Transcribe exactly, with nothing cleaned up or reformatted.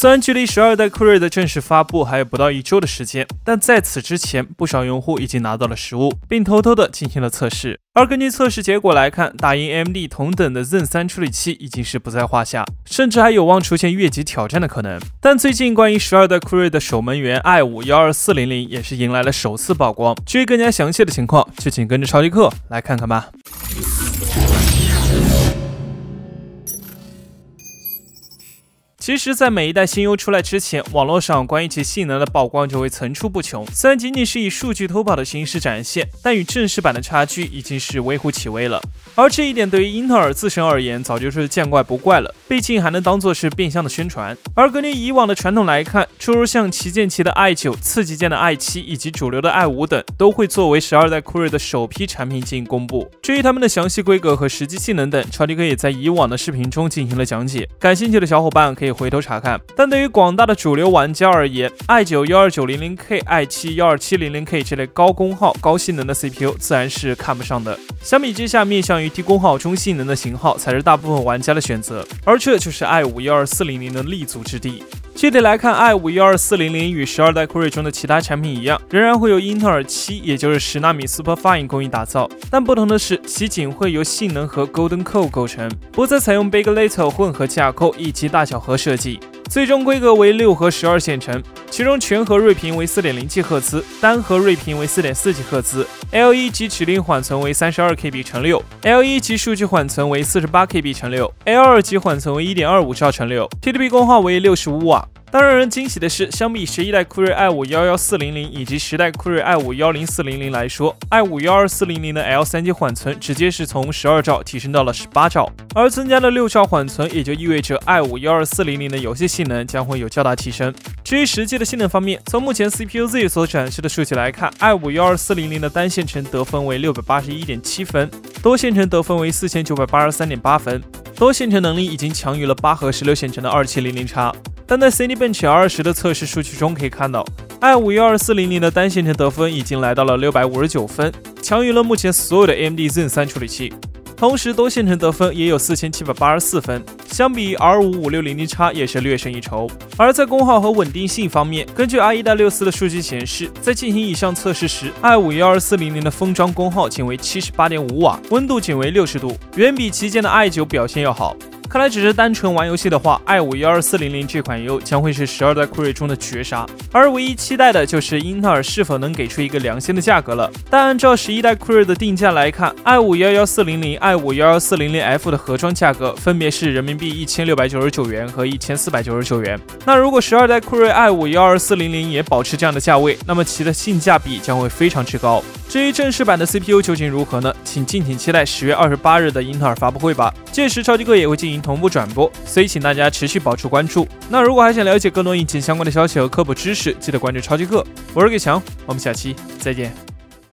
虽然距离十二代酷睿的正式发布还有不到一周的时间，但在此之前，不少用户已经拿到了实物，并偷偷的进行了测试。而根据测试结果来看，打赢 A M D 同等的 Zen 三处理器已经是不在话下，甚至还有望出现越级挑战的可能。但最近关于十二代酷睿的守门员 i 五一二四零零也是迎来了首次曝光。至于更加详细的情况，就请跟着超级课来看看吧。其实，在每一代新 U 出来之前，网络上关于其性能的曝光就会层出不穷。虽然仅仅是以数据偷跑的形式展现，但与正式版的差距已经是微乎其微了。而这一点对于英特尔自身而言，早就是见怪不怪了，毕竟还能当做是变相的宣传。而根据以往的传统来看，诸如像旗舰旗的 i 九、次旗舰的 i 七以及主流的 i 五等，都会作为十二代酷睿的首批产品进行公布。至于它们的详细规格和实际性能等，超级哥也在以往的视频中进行了讲解，感兴趣的小伙伴可以回头查看。但对于广大的主流玩家而言 ，i 九 一二九零零 K、i 七 一二七零零 K 这类高功耗、高性能的 C P U 自然是看不上的。相比之下，面向于低功耗、中性能的型号才是大部分玩家的选择，而这就是 i 五 一二四零零的立足之地。具体来看 ，i 五 一二四零零与十二代酷睿中的其他产品一样，仍然会由英特尔七，也就是十纳米 Super Fine 工艺打造，但不同的是，其仅会由性能和 Golden Core 构成，不再采用 Big Little 混合架构以及大小核设计。最终规格为六核十二线程，其中全核睿频为 四点零 吉赫兹，单核睿频为 四点四 吉赫兹 ，L 一 级指令缓存为 三十二 K B 乘六 ，L 一 级数据缓存为 四十八 K B 乘六 ，L 二 级缓存为 一点二五兆乘六 ，T D P 功耗为六十五瓦。但让人惊喜的是，相比十一代酷睿 i 五一一四零零以及十代酷睿 i 五一零四零零来说 ，i 五一二四零零的 L 三 级缓存直接是从十二兆提升到了十八兆，而增加了六兆缓存，也就意味着 i 五一二四零零的游戏性能将会有较大提升。至于实际的性能方面，从目前 C P U Z 所展示的数据来看 ，i 五一二四零零的单线程得分为六百八十一点七分，多线程得分为四千九百八十三点八分，多线程能力已经强于了八核十六线程的二七零零 X。但在 Cinebench 二十的测试数据中可以看到 ，i 五一二四零零的单线程得分已经来到了六百五十九分，强于了目前所有的 A M D Zen 三处理器。同时，多线程得分也有四千七百八十四分，相比 R 五五六零零 X 也是略胜一筹。而在功耗和稳定性方面，根据 R 一六四的数据显示，在进行以上测试时 ，i 五一二四零零的封装功耗仅为 七十八点五瓦，温度仅为六十度，远比旗舰的 i 九表现要好。看来只是单纯玩游戏的话 ，i 五一二四零零这款 U 将会是十二代酷睿中的绝杀，而唯一期待的就是英特尔是否能给出一个良心的价格了。但按照十一代酷睿的定价来看 ，i 五一一四零零、i 五一二四零零 F 的盒装价格分别是人民币一千六百九十九元和一千四百九十九元。那如果十二代酷睿 i 五一二四零零也保持这样的价位，那么其的性价比将会非常之高。至于正式版的 C P U 究竟如何呢？请敬请期待十月二十八日的英特尔发布会吧，届时超级哥也会进行同步转播，所以请大家持续保持关注。那如果还想了解更多引擎相关的消息和科普知识，记得关注超级哥，我是给强，我们下期再见。